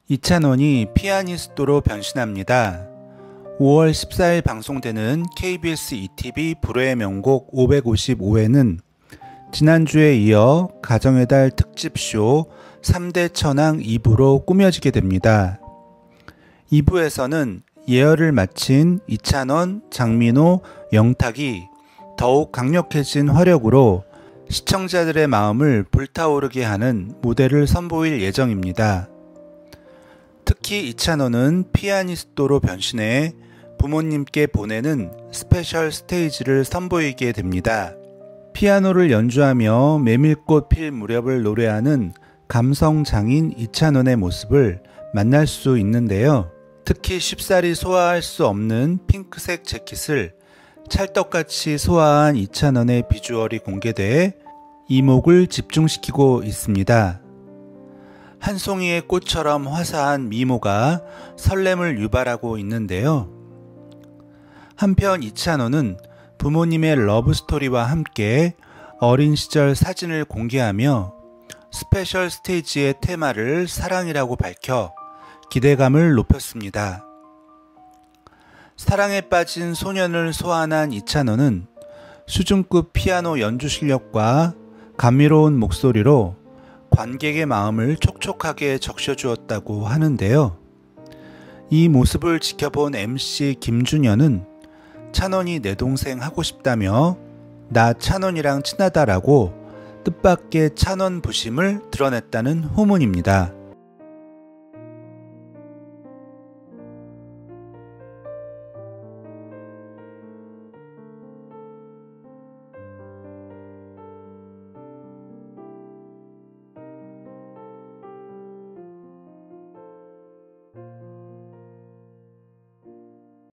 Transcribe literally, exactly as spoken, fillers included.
이찬원이 피아니스트로 변신합니다. 오월 십사일 방송되는 케이비에스 이티비 불후의 명곡 오백오십오회는 지난주에 이어 가정의 달 특집쇼 삼대 천왕 이 부로 꾸며지게 됩니다. 이 부에서는 예열을 마친 이찬원, 장민호, 영탁이 더욱 강력해진 화력으로 시청자들의 마음을 불타오르게 하는 무대를 선보일 예정입니다. 특히 이찬원은 피아니스트로 변신해 부모님께 보내는 스페셜 스테이지를 선보이게 됩니다. 피아노를 연주하며 메밀꽃 필 무렵을 노래하는 감성 장인 이찬원의 모습을 만날 수 있는데요. 특히 쉽사리 소화할 수 없는 핑크색 재킷을 찰떡같이 소화한 이찬원의 비주얼이 공개돼 이목을 집중시키고 있습니다. 한 송이의 꽃처럼 화사한 미모가 설렘을 유발하고 있는데요. 한편 이찬원은 부모님의 러브스토리와 함께 어린 시절 사진을 공개하며 스페셜 스테이지의 테마를 사랑이라고 밝혀 기대감을 높였습니다. 사랑에 빠진 소년을 소환한 이찬원은 수준급 피아노 연주 실력과 감미로운 목소리로 관객의 마음을 촉촉하게 적셔주었다고 하는데요. 이 모습을 지켜본 엠씨 김준현은 찬원이 내 동생 하고 싶다며 나 찬원이랑 친하다라고 뜻밖의 찬원 부심을 드러냈다는 후문입니다.